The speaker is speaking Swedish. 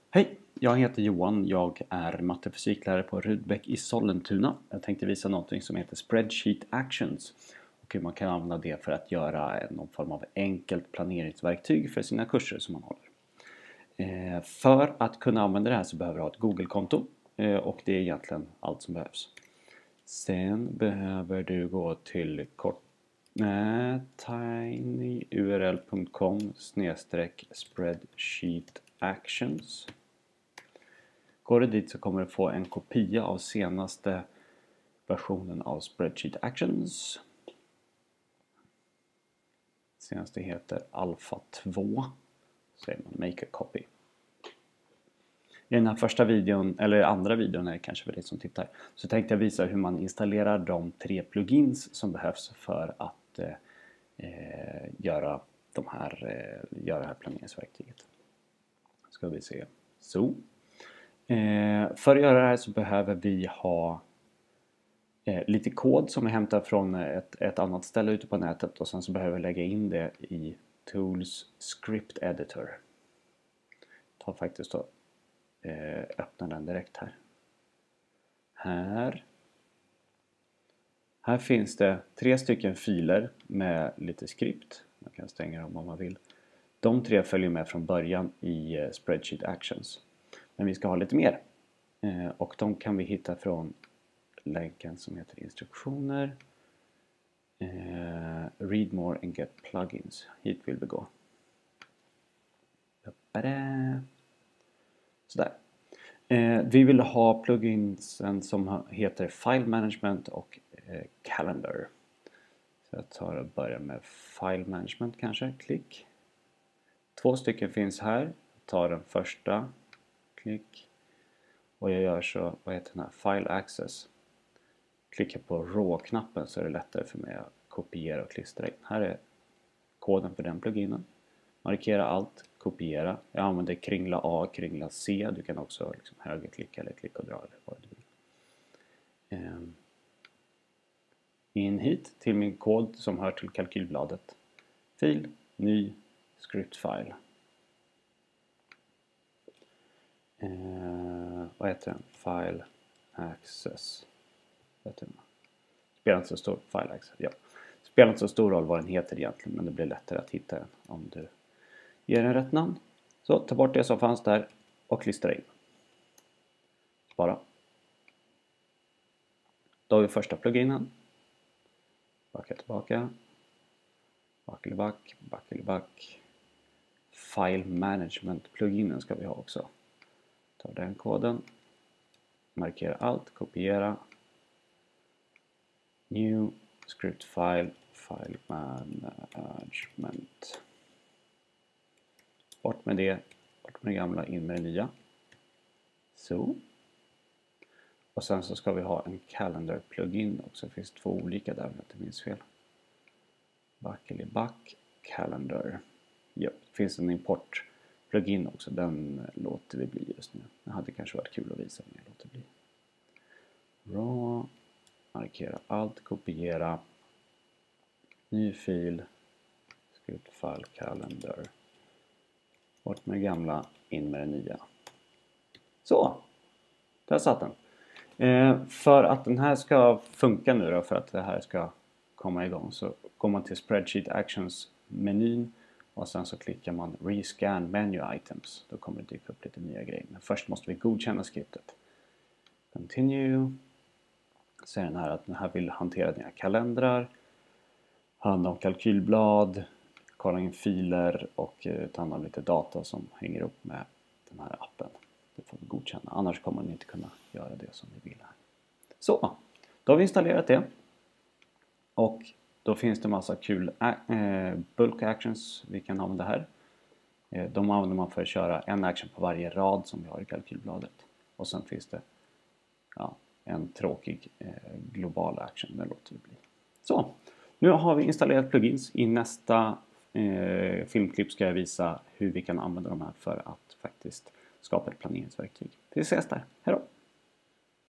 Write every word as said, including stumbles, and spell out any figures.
Hej, jag heter Johan. Jag är mattefysiklärare på Rudbeck i Sollentuna. Jag tänkte visa något som heter Spreadsheet Actions och hur man kan använda det för att göra någon form av enkelt planeringsverktyg för sina kurser som man håller. För att kunna använda det här så behöver du ha ett Google-konto och det är egentligen allt som behövs. Sen behöver du gå till kort nej, tinyurl punkt com snedstreck spreadsheet actions. Går du dit så kommer du få en kopia av senaste versionen av Spreadsheet Actions. Senaste heter Alpha två. Säger man make a copy. I den här första videon, eller andra videon är det kanske för dig som tittar, så tänkte jag visa hur man installerar de tre plugins som behövs för att eh, göra, de här, eh, göra det här planeringsverktyget. Ska vi se. Så. Eh, för att göra det här så behöver vi ha eh, lite kod som är hämtad från ett, ett annat ställe ute på nätet och sen så behöver vi lägga in det i Tools Script Editor. Ta faktiskt då eh, öppna den direkt här. Här. Här finns det tre stycken filer med lite skript. Man kan stänga dem om man vill. De tre följer med från början i eh, Spreadsheet Actions. Men vi ska ha lite mer. Eh, och de kan vi hitta från länken som heter instruktioner. Eh, read more and get plugins. Hit vill vi gå. Sådär. Eh, vi vill ha pluginsen som heter File Management och eh, Calendar. Så jag tar och börjar med File Management kanske. Klick. Två stycken finns här. Jag tar den första. Klick. Och jag gör så, vad heter den här? File Access. Klicka på Raw-knappen så är det lättare för mig att kopiera och klistra in. Här är koden för den pluginen. Markera allt, kopiera. Jag använder kringla A, kringla C. Du kan också liksom högerklicka eller klicka och dra eller vad du vill. Um, in hit till min kod som hör till kalkylbladet. Fil, ny, scriptfile. Uh, vad heter den? File Access. Spelar inte så stor File Access. Ja. Spelar inte så stor roll vad den heter egentligen, men det blir lättare att hitta den om du ger den rätt namn. Så ta bort det som fanns där och klistra in. Spara. Då har vi första pluginen. Backa tillbaka. Backeliback, backeliback. File Management pluginen ska vi ha också. Ta den koden. Markera allt, kopiera. New script file, file management. Bort med det, bort med det gamla, in med det nya. Så. Och sen så ska vi ha en calendar plugin också. Det finns två olika där om jag inte minns fel. Back eller back, calendar. Ja, det finns en import plugin också. Den låter vi bli just nu. Det hade kanske varit kul att visa, men jag låter bli. Raw. Markera allt, kopiera. Ny fil. Script file calendar. Bort med det gamla, in med det nya. Så, där satt den. Eh, för att den här ska funka nu då, för att det här ska komma igång, så går man till Spreadsheet Actions-menyn och sen så klickar man Rescan Menu Items. Då kommer det dyka upp lite nya grejer. Men först måste vi godkänna skriptet. Continue. Så är den här att den här vill hantera dina kalendrar, hand om kalkylblad, kolla in filer och ta hand om lite data som hänger upp med den här appen. Det får vi godkänna, annars kommer den inte kunna göra det som vi vill här. Så, då har vi installerat det. Och då finns det massa kul äh, bulk actions vi kan använda här. Eh, de använder man för att köra en action på varje rad som vi har i kalkylbladet. Och sen finns det ja, en tråkig eh, global action, det låter det bli. Så, nu har vi installerat plugins. I nästa eh, filmklipp ska jag visa hur vi kan använda de här för att faktiskt skapa ett planeringsverktyg. Vi ses där, hej då!